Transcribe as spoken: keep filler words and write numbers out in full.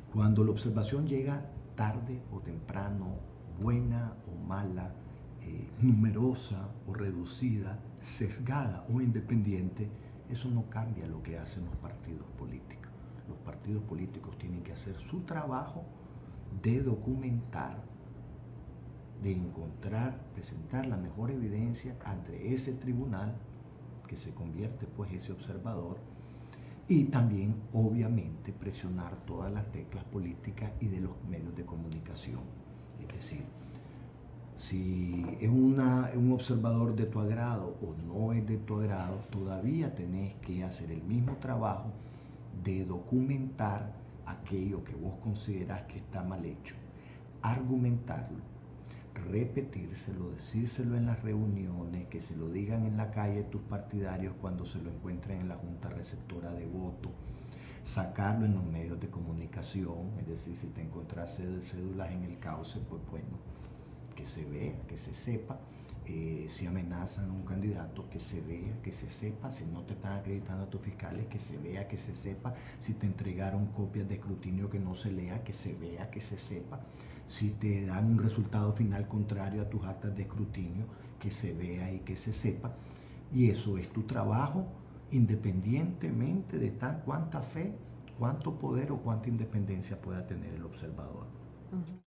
Cuando la observación llega tarde o temprano, buena o mala, eh, numerosa o reducida, sesgada o independiente, eso no cambia lo que hacen los partidos políticos. Los partidos políticos tienen que hacer su trabajo de documentar, de encontrar, presentar la mejor evidencia ante ese tribunal que se convierte pues ese observador, y también obviamente presionar todas las teclas políticas y de los medios de comunicación. Es decir, si es una, un observador de tu agrado o no es de tu agrado, todavía tenés que hacer el mismo trabajo de documentar aquello que vos considerás que está mal hecho, argumentarlo, repetírselo, decírselo en las reuniones, que se lo digan en la calle tus partidarios cuando se lo encuentren en la junta receptora de voto, sacarlo en los medios de comunicación, es decir, si te encontrás cédulas en el cauce, pues bueno, que se vea, que se sepa. Eh, si amenazan a un candidato, que se vea, que se sepa. Si no te están acreditando a tus fiscales, que se vea, que se sepa. Si te entregaron copias de escrutinio, que no se lea, que se vea, que se sepa. Si te dan un resultado final contrario a tus actas de escrutinio, que se vea y que se sepa. Y eso es tu trabajo, independientemente de tan cuánta fe, cuánto poder o cuánta independencia pueda tener el observador. Uh-huh.